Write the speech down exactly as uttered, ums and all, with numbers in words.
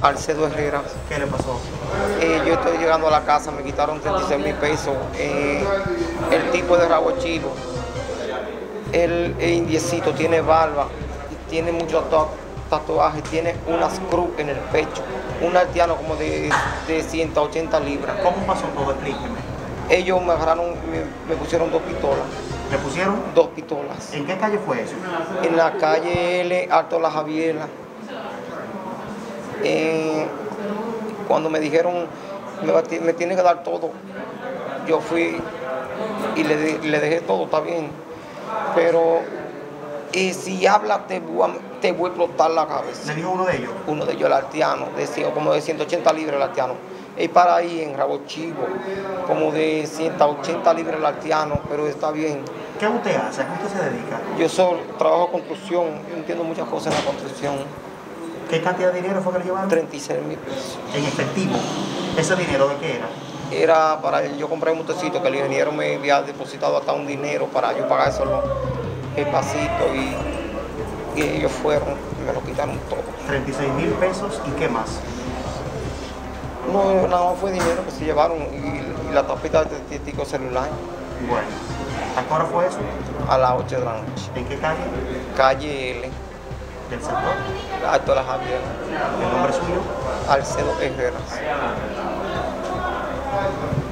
Alcedo Herrera. ¿Qué le pasó? Eh, yo estoy llegando a la casa, me quitaron treinta y seis mil pesos. Eh, el tipo de rabo chilo, él es indiecito, tiene barba, y tiene muchos tatuajes, tiene unas cruz en el pecho, un haitiano como de, de ciento ochenta libras. ¿Cómo pasó todo? Explíqueme. Ellos me agarraron, me, me pusieron dos pistolas. ¿Le pusieron? Dos pistolas. ¿En qué calle fue eso? En la calle L, Alto La Javiera. Eh, cuando me dijeron, me, me tiene que dar todo, yo fui y le, le dejé todo, está bien. Pero eh, si hablas, te, te voy a explotar la cabeza. ¿Le dijo uno de ellos? Uno de ellos, el haitiano, de, como de ciento ochenta libras el haitiano. Y para ahí en Rabo Chivo, como de ciento ochenta libras el haitiano, pero está bien. ¿Qué usted hace? ¿A qué usted se dedica? Yo soy, trabajo construcción, yo entiendo muchas cosas en la construcción. ¿Qué cantidad de dinero fue que le llevaron? treinta y seis mil pesos. ¿En efectivo? ¿Ese dinero de qué era? Era para, yo compré un motocito que el ingeniero me había depositado hasta un dinero para yo pagar solo el pasito y, y ellos fueron y me lo quitaron todo. treinta y seis mil pesos y qué más. No, nada más fue dinero que se llevaron y, y la tapita de testigo celular. Bueno, ¿a qué hora fue eso? A las ocho de la noche. ¿En qué calle? Calle L, ¿Del sector? Alto La Javiera. ¿El nombre suyo? Alcedo Herrera.